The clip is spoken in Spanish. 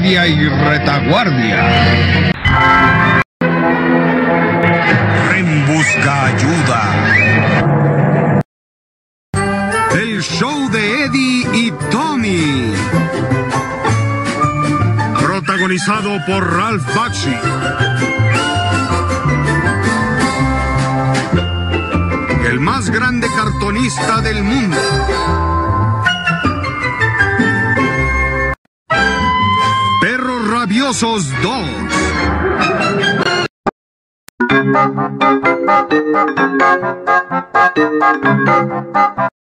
guardia y retaguardia. Ren busca ayuda. El show de Eddie y Tommy. Protagonizado por Ralph Bakshi. El más grande cartonista del mundo. Perros Rabiosos 2.